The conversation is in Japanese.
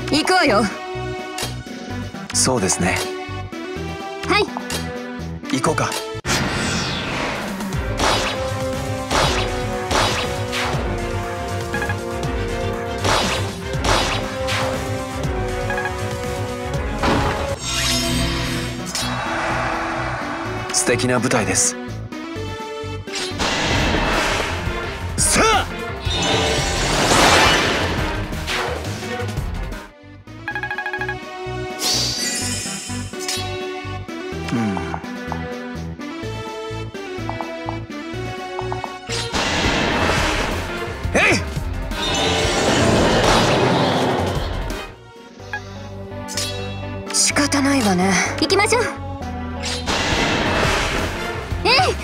行くわよ。 そうですね。 はい。 行こうか。素敵な舞台です。さあ。えい。 仕方ないわね。行きましょう。えい。